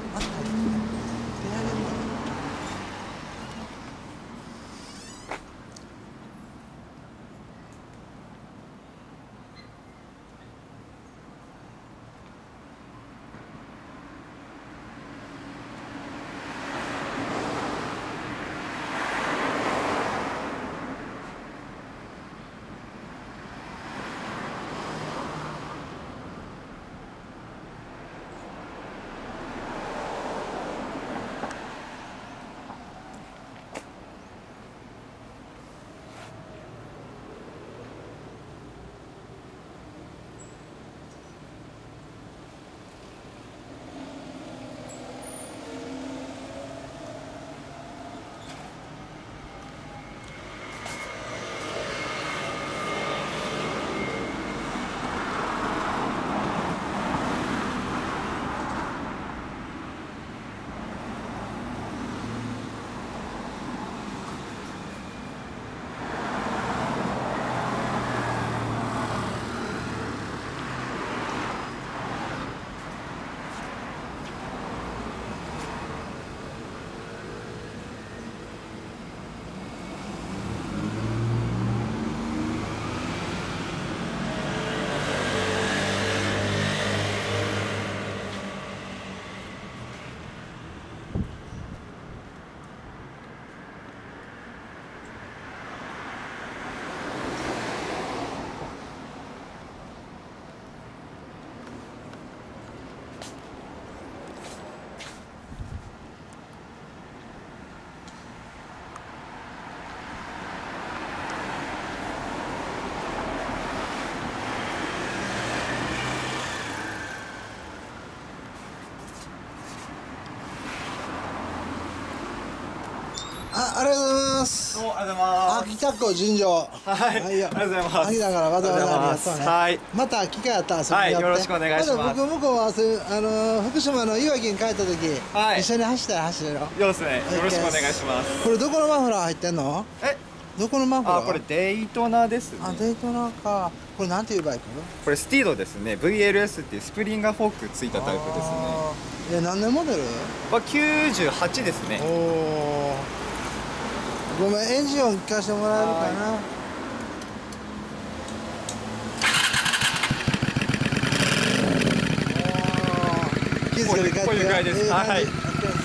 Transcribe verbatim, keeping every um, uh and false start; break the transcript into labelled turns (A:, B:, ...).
A: あったんだね。手上げるの。あ、ありがとうございます。
B: どうもありがとうございます。
A: 秋田港尋常。
B: はい。
A: はいよ。
B: ありがとうございます。
A: 秋だからわざわざありがとうね。
B: はい。
A: また機会あったら遊びに
B: はい。
A: 寄って。
B: よろしくお願いします。
A: まだ僕向こうはそういうあの福島のいわきに帰った時、はい、一緒に走ったら走れるよ。
B: そうですね。よろしくお願いします。
A: これどこのマフラー入ってんの？え？どこのマフラー？
B: あ、これデイトナですね。
A: あ、デイトナか。これなんていうバイク？
B: これスティードですね。ブイエルエス っていうスプリンガーフォークついたタイプですね。
A: え、何年モデル？
B: はきゅうじゅうはちですね。
A: おお。ごめん、エンジン音聞かせてもらえるかな。気付けて帰って。
B: こういうぐらいです。はい。